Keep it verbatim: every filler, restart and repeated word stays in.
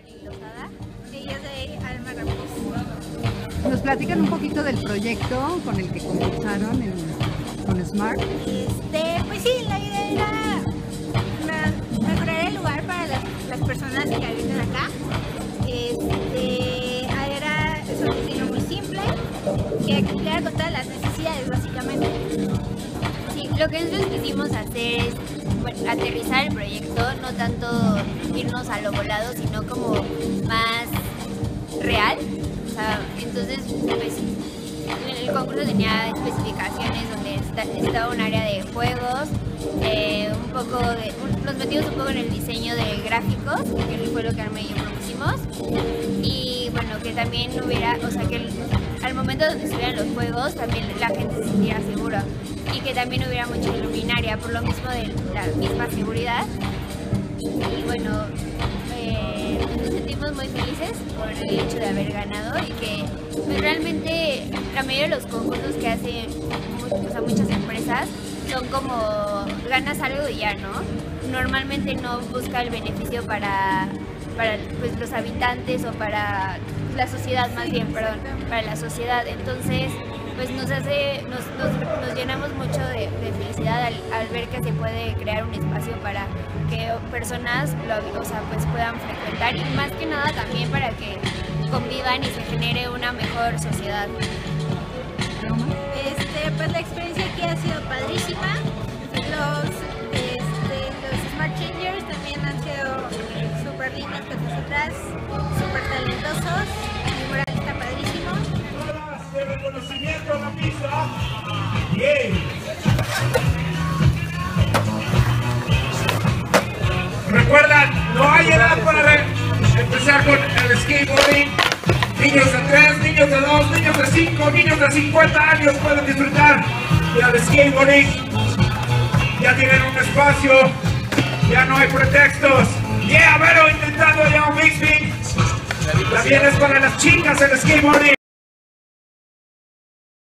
Lozada. Sí, yo soy Alma Ramírez. ¿Nos platican un poquito del proyecto con el que concursaron en, con Smart? Este, pues sí, la idea era me- mejorar el lugar para las, las personas que habitan acá. Este, era es un diseño muy simple que cumpliera con todas las necesidades, básicamente. Sí, lo que nosotros quisimos hacer es bueno, aterrizar el proyecto, no tanto irnos a lo volado, sino como más real. O sea, entonces, pues, el concurso tenía especificaciones donde está, estaba un área de juegos, eh, un poco de, un, nos metimos un poco en el diseño de gráficos, que fue lo que Arma y yo propusimos, y bueno, que también hubiera, o sea, que el, al momento donde estuvieran los juegos, también la gente se sintiera segura, y que también hubiera mucha luminaria, por lo mismo de la misma seguridad. Y bueno, eh, nos sentimos muy felices por el hecho de haber ganado y que pues, realmente la mayoría de los concursos que hacen o sea, muchas empresas son como ganas algo y ya, ¿no? Normalmente no busca el beneficio para, para pues, los habitantes o para la sociedad, más bien, perdón, para la sociedad. Entonces, pues nos hace, nos, nos, nos llenamos mucho de, de felicidad al, al ver que se puede crear un espacio para que personas lo, o sea, pues puedan frecuentar y más que nada también para que convivan y se genere una mejor sociedad. Este, pues la experiencia aquí ha sido padrísima. Los, este, los Smart Changers también han sido súper lindos con nosotras, súper talentosos. El mural está padrísimo. De reconocimiento a la pista. Bien. Recuerdan, no hay edad para ver, empezar con el skateboarding. Niños de tres, niños de dos, niños de cinco, niños de cincuenta años pueden disfrutar del skateboarding. Ya tienen un espacio, ya no hay pretextos. Yeah, Vero intentando ya un mixing. También es para las chicas el skateboarding.